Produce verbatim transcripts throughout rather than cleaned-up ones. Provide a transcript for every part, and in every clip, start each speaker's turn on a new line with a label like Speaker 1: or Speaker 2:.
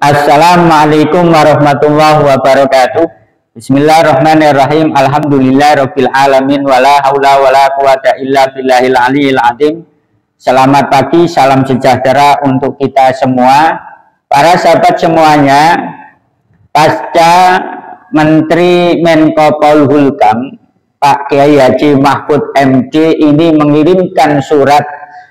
Speaker 1: Assalamualaikum warahmatullahi wabarakatuh. Bismillahirrahmanirrahim. Alhamdulillahirabbil alamin wala haula wala quwata illa billahil aliyil azim. Selamat pagi, salam sejahtera untuk kita semua. Para sahabat semuanya, pasca Menteri Menko Polhukam Pak Kiai Haji Mahfud M D ini mengirimkan surat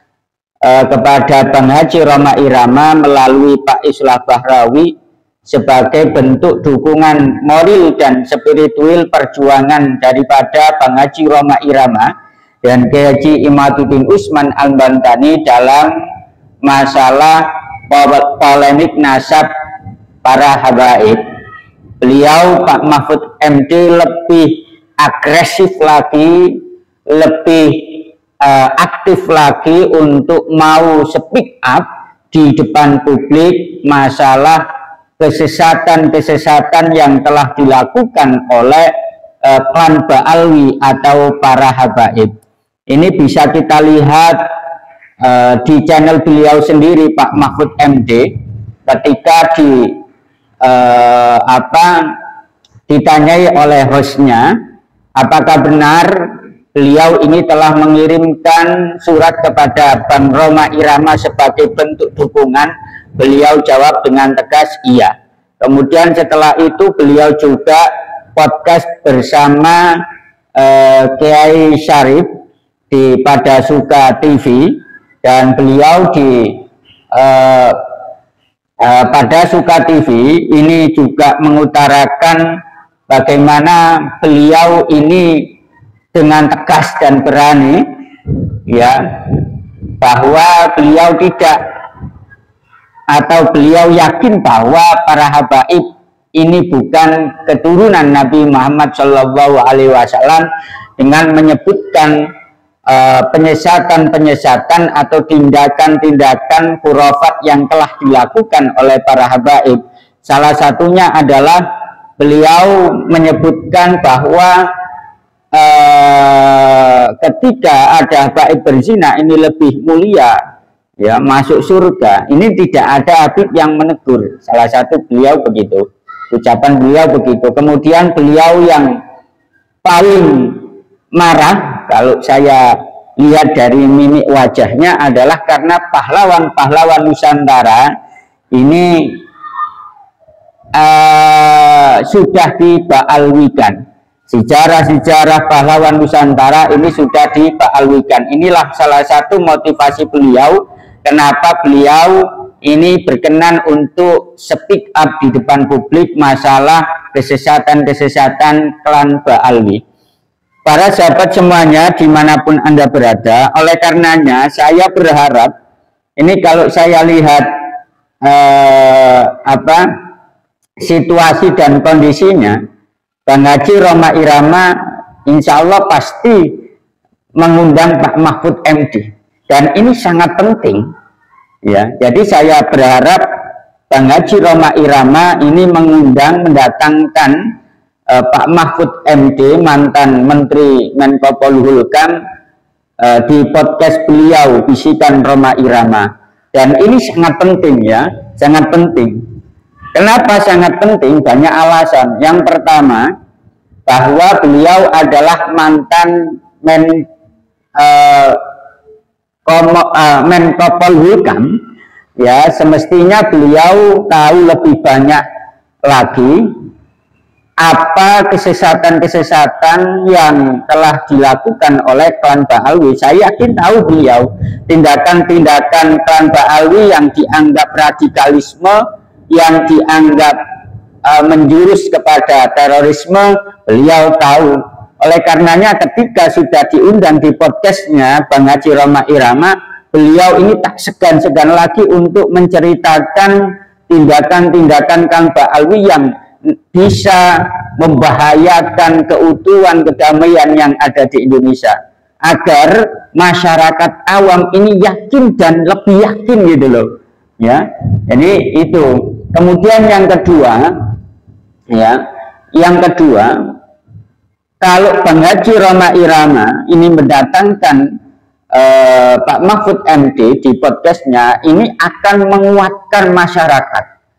Speaker 1: kepada Bang Haji Rhoma Irama melalui Pak Islah Bahrawi sebagai bentuk dukungan moral dan spiritual perjuangan daripada Bang Haji Rhoma Irama dan Kiai Haji Imaduddin Usman Al-Bantani dalam masalah polemik nasab para habaib. Beliau Pak Mahfud M D lebih agresif lagi, lebih Uh, aktif lagi untuk mau speak up di depan publik masalah kesesatan-kesesatan yang telah dilakukan oleh uh, klan Ba'alwi atau para habaib. Ini bisa kita lihat uh, di channel beliau sendiri Pak Mahfud M D ketika di uh, apa ditanyai oleh hostnya apakah benar beliau ini telah mengirimkan surat kepada Bang Rhoma Irama sebagai bentuk dukungan. Beliau jawab dengan tegas iya. Kemudian setelah itu beliau juga podcast bersama eh, Kiai Syarif di Pada Suka T V, dan beliau di eh, eh, Pada Suka T V ini juga mengutarakan bagaimana beliau ini dengan tegas dan berani, ya, bahwa beliau tidak atau beliau yakin bahwa para habaib ini bukan keturunan Nabi Muhammad Shallallahu Alaihi Wasallam dengan menyebutkan penyesatan-penyesatan uh, atau tindakan-tindakan khurafat yang telah dilakukan oleh para habaib. Salah satunya adalah beliau menyebutkan bahwa Uh, ketika ada habaib berzina ini lebih mulia, ya, masuk surga. Ini tidak ada habib yang menegur. Salah satu beliau begitu, ucapan beliau begitu. Kemudian beliau yang paling marah kalau saya lihat dari mimik wajahnya adalah karena pahlawan-pahlawan Nusantara ini uh, sudah diba'alwikan. Sejarah-sejarah pahlawan Nusantara ini sudah diba'alwikan. Inilah salah satu motivasi beliau kenapa beliau ini berkenan untuk speak up di depan publik masalah kesesatan-kesesatan klan Ba'alwi. Para sahabat semuanya dimanapun Anda berada, oleh karenanya saya berharap ini kalau saya lihat eh, apa situasi dan kondisinya, Bang Haji Rhoma Irama insya Allah pasti mengundang Pak Mahfud M D, dan ini sangat penting, ya. Jadi saya berharap Bang Haji Rhoma Irama ini mengundang, mendatangkan uh, Pak Mahfud M D, mantan Menteri Menko Polhukam, uh, di podcast beliau Bisikan Rhoma Irama, dan ini sangat penting, ya, sangat penting. Kenapa sangat penting? Banyak alasan. Yang pertama, bahwa beliau adalah mantan men, uh, komo, uh, Menko Polhukam, ya, semestinya beliau tahu lebih banyak lagi apa kesesatan-kesesatan yang telah dilakukan oleh klan Ba'alwi. Saya yakin tahu beliau tindakan-tindakan klan Ba'alwi yang dianggap radikalisme, yang dianggap uh, menjurus kepada terorisme, beliau tahu. Oleh karenanya ketika sudah diundang di podcastnya Bang Haji Rhoma Irama, beliau ini tak segan-segan lagi untuk menceritakan tindakan-tindakan klan Ba'alwi yang bisa membahayakan keutuhan kedamaian yang ada di Indonesia, agar masyarakat awam ini yakin dan lebih yakin gitu loh, ya. Jadi itu. Kemudian yang kedua, ya, yang kedua, kalau Bang Haji Rhoma Irama ini mendatangkan eh, Pak Mahfud M D di podcastnya, ini akan menguatkan masyarakat.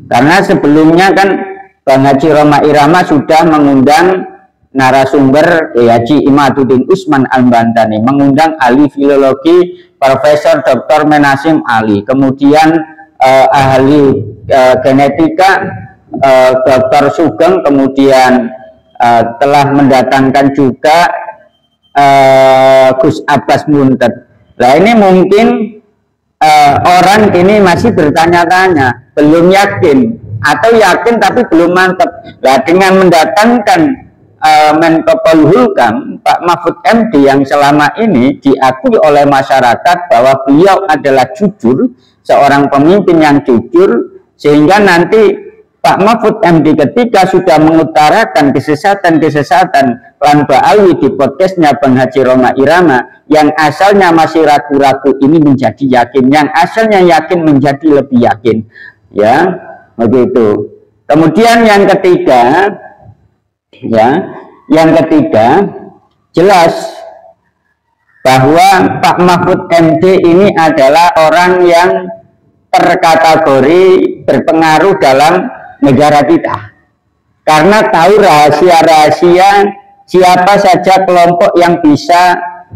Speaker 1: Karena sebelumnya kan Bang Haji Roma Irama sudah mengundang narasumber eh, Haji Imaduddin Usman Al-Bantani, mengundang ahli filologi Profesor Doktor Menasim Ali, kemudian eh, ahli eh, genetika eh, Doktor Sugeng, kemudian eh, telah mendatangkan juga eh, Gus Abbas Munted. Nah ini mungkin eh, orang ini masih bertanya-tanya, belum yakin, atau yakin tapi belum mantap. Nah dengan mendatangkan Uh, Menko Polhukam Pak Mahfud M D yang selama ini diakui oleh masyarakat bahwa beliau adalah jujur, seorang pemimpin yang jujur, sehingga nanti Pak Mahfud M D ketika sudah mengutarakan kesesatan-kesesatan Klan Ba'alwi di podcastnya Bang Haji Roma Irama, yang asalnya masih ragu-ragu ini menjadi yakin, yang asalnya yakin menjadi lebih yakin, ya begitu. Kemudian yang ketiga, ya, yang ketiga jelas bahwa Pak Mahfud M D ini adalah orang yang terkategori berpengaruh dalam negara kita, karena tahu rahasia-rahasia siapa saja kelompok yang bisa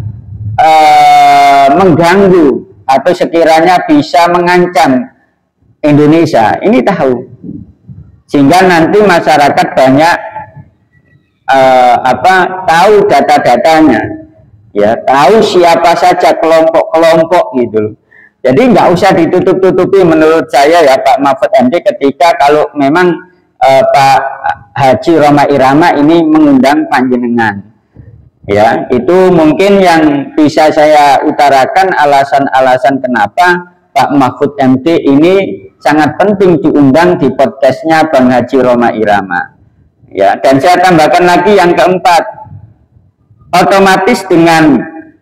Speaker 1: uh, mengganggu atau sekiranya bisa mengancam Indonesia, ini tahu, sehingga nanti masyarakat banyak Uh, apa tahu data-datanya, ya tahu siapa saja kelompok-kelompok gitu. Jadi nggak usah ditutup-tutupi menurut saya ya Pak Mahfud M D ketika kalau memang uh, Pak Haji Roma Irama ini mengundang panjenengan, ya itu mungkin yang bisa saya utarakan alasan-alasan kenapa Pak Mahfud M D ini sangat penting diundang di podcastnya Bang Haji Roma Irama. Ya, dan saya tambahkan lagi yang keempat, otomatis dengan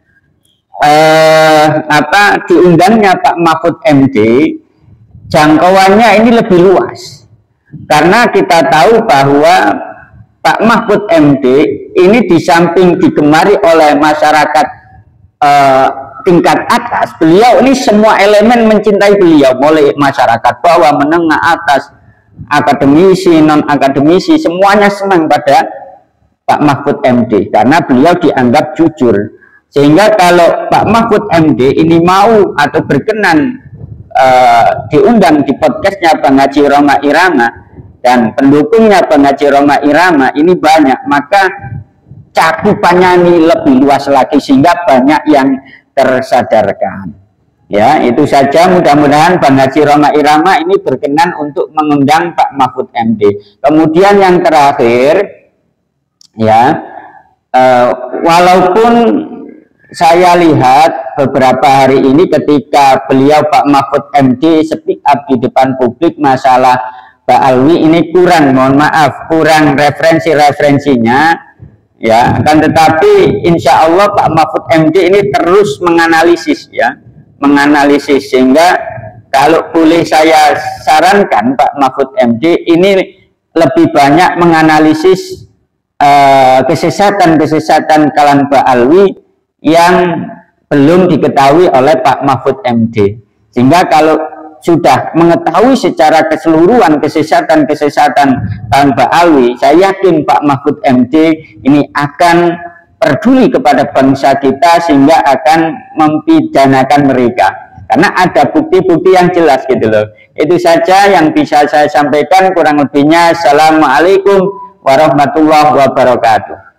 Speaker 1: eh, apa diundangnya Pak Mahfud M D, jangkauannya ini lebih luas, karena kita tahu bahwa Pak Mahfud M D ini di samping digemari oleh masyarakat eh, tingkat atas, beliau ini semua elemen mencintai beliau, mulai masyarakat bawah, menengah, atas, akademisi, non-akademisi, semuanya senang pada Pak Mahfud M D karena beliau dianggap jujur. Sehingga kalau Pak Mahfud M D ini mau atau berkenan uh, diundang di podcastnya Bang Haji Roma Irama dan pendukungnya Bang Haji Roma Irama ini banyak, maka cakupannya ini lebih luas lagi sehingga banyak yang tersadarkan. Ya, itu saja, mudah-mudahan Bang Haji Roma Irama ini berkenan untuk mengundang Pak Mahfud M D. Kemudian yang terakhir, ya, eh, walaupun saya lihat beberapa hari ini ketika beliau Pak Mahfud M D speak up di depan publik masalah Ba'alwi ini kurang, mohon maaf, kurang referensi-referensinya, ya, kan tetapi insya Allah Pak Mahfud M D ini terus menganalisis, ya. menganalisis sehingga kalau boleh saya sarankan Pak Mahfud M D ini lebih banyak menganalisis kesesatan-kesesatan uh, Klan Ba'alwi yang belum diketahui oleh Pak Mahfud M D, sehingga kalau sudah mengetahui secara keseluruhan kesesatan-kesesatan Klan Ba'alwi, saya yakin Pak Mahfud M D ini akan peduli kepada bangsa kita sehingga akan mempidanakan mereka karena ada bukti-bukti yang jelas gitu loh. Itu saja yang bisa saya sampaikan, kurang lebihnya assalamualaikum warahmatullahi wabarakatuh.